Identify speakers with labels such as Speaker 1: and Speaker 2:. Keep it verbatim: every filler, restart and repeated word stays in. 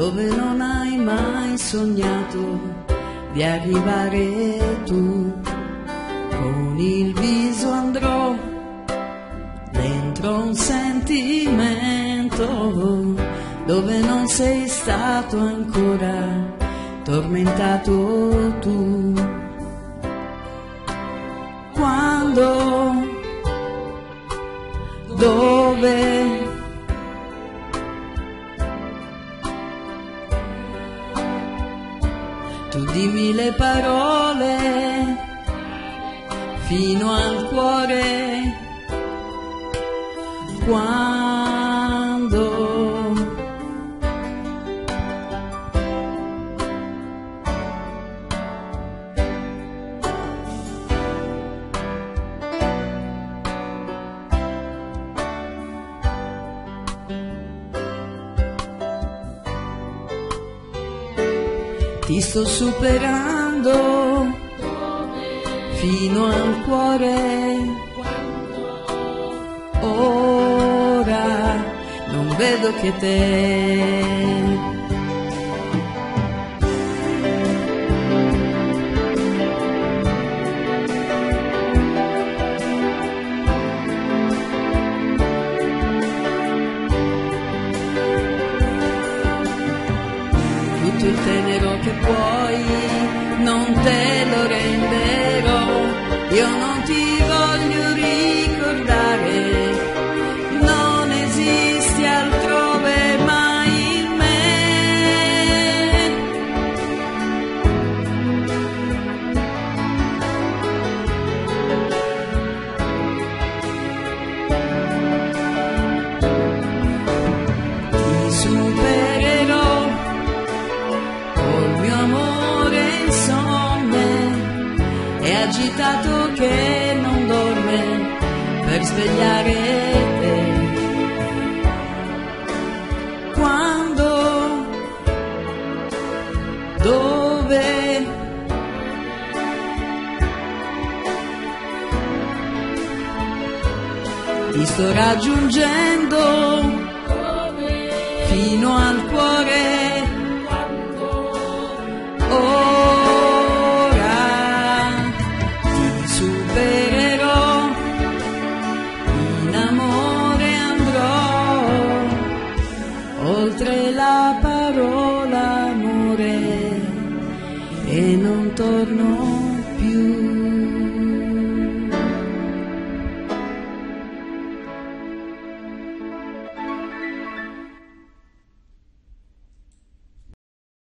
Speaker 1: dove non hai mai sognato di arrivare tu. Con il viso andrò dentro un sentimento dove non sei stato ancora tormentato tu. Quando, dove, tu dimmi le parole fino al cuore. Quando, ti sto superando fino al cuore. Ora non vedo che te. Tutto il tenero che puoi non te lo renderò, io non ti voglio ricordare, non esisti altrove mai in me. Ti supererò col mio amore insonne, è agitato che non dorme per svegliare te. Quando, dove, ti sto raggiungendo fino al cuore. Ora ti supererò, in amore andrò oltre la parola amore e non torno